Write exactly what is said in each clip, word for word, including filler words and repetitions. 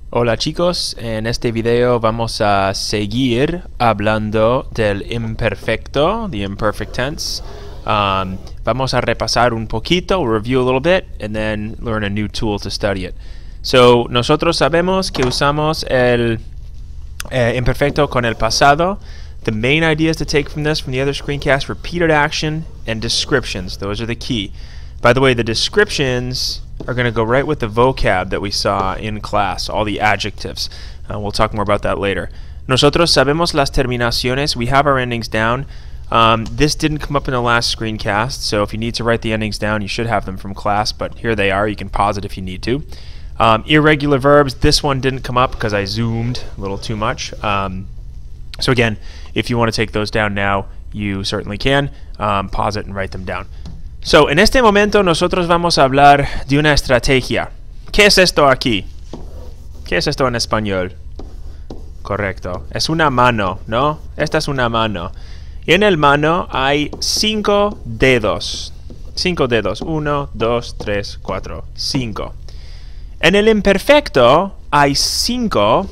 Hola chicos, en este video vamos a seguir hablando del imperfecto, the imperfect tense. Um, vamos a repasar un poquito, review a little bit, and then learn a new tool to study it. So, nosotros sabemos que usamos el eh, imperfecto con el pasado. The main ideas to take from this, from the other screencast, repeated action and descriptions. Those are the key. By the way, the descriptions are going to go right with the vocab that we saw in class, all the adjectives. Uh, we'll talk more about that later. Nosotros sabemos las terminaciones. We have our endings down. Um, this didn't come up in the last screencast, so if you need to write the endings down, you should have them from class, but here they are. You can pause it if you need to. Um, irregular verbs, this one didn't come up because I zoomed a little too much. Um, so again, if you want to take those down now, you certainly can. Um, pause it and write them down. So, en este momento nosotros vamos a hablar de una estrategia. ¿Qué es esto aquí? ¿Qué es esto en español? Correcto. Es una mano, ¿no? Esta es una mano. Y en el mano hay cinco dedos. Cinco dedos. Uno, dos, tres, cuatro, cinco. En el imperfecto hay cinco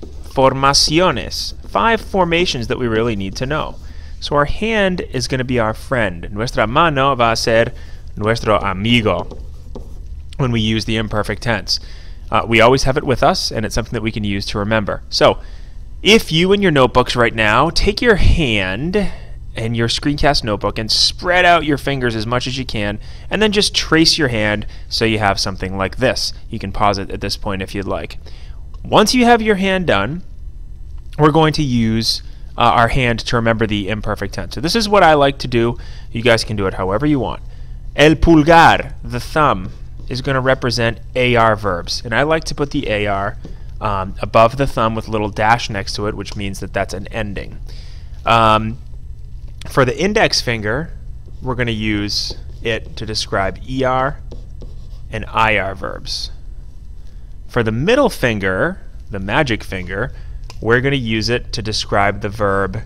formaciones. Five formations that we really need to know. So our hand is going to be our friend. Nuestra mano va a ser nuestro amigo when we use the imperfect tense. Uh, we always have it with us, and it's something that we can use to remember. So if you in your notebooks right now take your hand and your screencast notebook and spread out your fingers as much as you can, and then just trace your hand so you have something like this. You can pause it at this point if you'd like. Once you have your hand done, we're going to use Uh, our hand to remember the imperfect tense. So this is what I like to do. You guys can do it however you want. El pulgar, the thumb, is going to represent A R verbs. And I like to put the A R um, above the thumb with a little dash next to it, which means that that's an ending. Um, for the index finger, we're going to use it to describe E R and I R verbs. For the middle finger, the magic finger, we're going to use it to describe the verb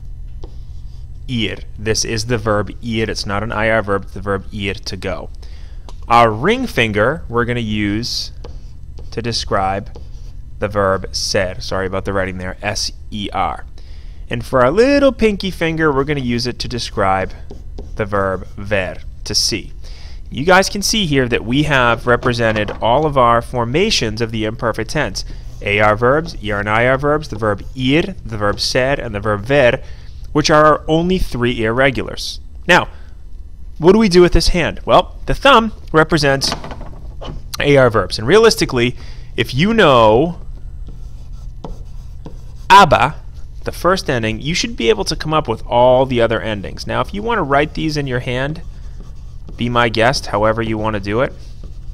ir. This is the verb ir. It's not an I R verb, it's the verb ir, to go. Our ring finger we're going to use to describe the verb ser. Sorry about the writing there, S E R. And for our little pinky finger, we're going to use it to describe the verb ver, to see. You guys can see here that we have represented all of our formations of the imperfect tense. A R verbs, E R and I R verbs, the verb ir, the verb ser, and the verb ver, which are our only three irregulars. Now, what do we do with this hand? Well, the thumb represents A R verbs. And realistically, if you know aba, the first ending, you should be able to come up with all the other endings. Now, if you want to write these in your hand, be my guest, however you want to do it.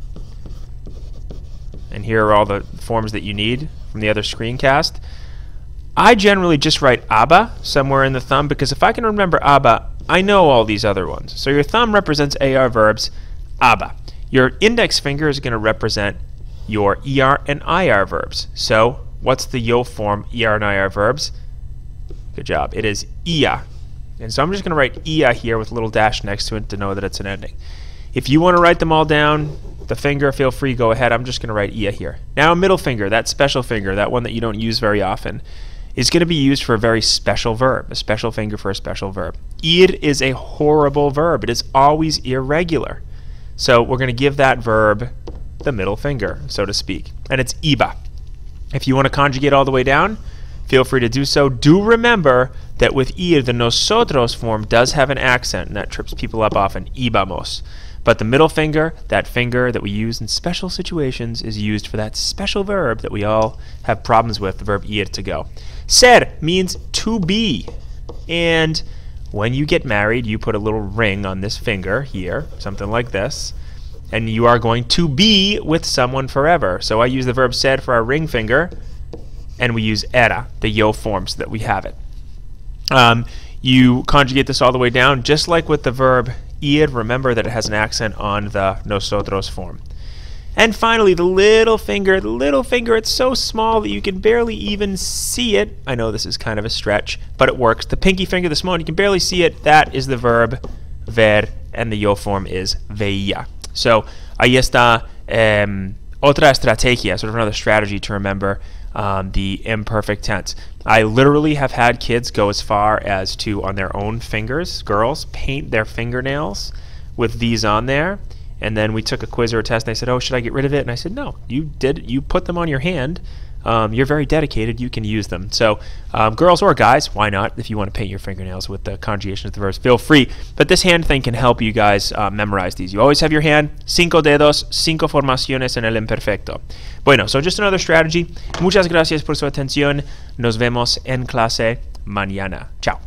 And here are all the forms that you need from the other screencast. I generally just write aba somewhere in the thumb, because if I can remember aba, I know all these other ones. So your thumb represents A R verbs, aba. Your index finger is going to represent your E R and I R verbs. So what's the yo form E R and I R verbs? Good job. It is ia. And so I'm just going to write ia here with a little dash next to it to know that it's an ending. If you want to write them all down, the finger, feel free, go ahead. I'm just going to write ia here. Now, middle finger, that special finger, that one that you don't use very often, is going to be used for a very special verb, a special finger for a special verb. Ir is a horrible verb. It is always irregular. So we're going to give that verb the middle finger, so to speak. And it's iba. If you want to conjugate all the way down, feel free to do so. Do remember that with ir, the nosotros form does have an accent, and that trips people up often, ibamos. But the middle finger, that finger that we use in special situations, is used for that special verb that we all have problems with, the verb ir, to go. Ser means to be. And when you get married, you put a little ring on this finger here, something like this, and you are going to be with someone forever. So I use the verb ser for our ring finger, and we use era, the yo form, so that we have it. Um, you conjugate this all the way down, just like with the verb ir, remember that it has an accent on the nosotros form. And finally, the little finger, the little finger, it's so small that you can barely even see it. I know this is kind of a stretch, but it works. The pinky finger, the small one, you can barely see it. That is the verb ver, and the yo form is veía. So, ahí está um, Otra estrategia, sort of another strategy to remember um, the imperfect tense. I literally have had kids go as far as to, on their own fingers, girls, paint their fingernails with these on there. And then we took a quiz or a test and they said, oh, should I get rid of it? And I said, no, you did. You put them on your hand. Um, you're very dedicated. You can use them. So um, girls or guys, why not? If you want to paint your fingernails with the conjugation of the verbs, feel free. But this hand thing can help you guys uh, memorize these. You always have your hand, cinco dedos, cinco formaciones en el imperfecto. Bueno, so just another strategy. Muchas gracias por su atención. Nos vemos en clase mañana. Chao.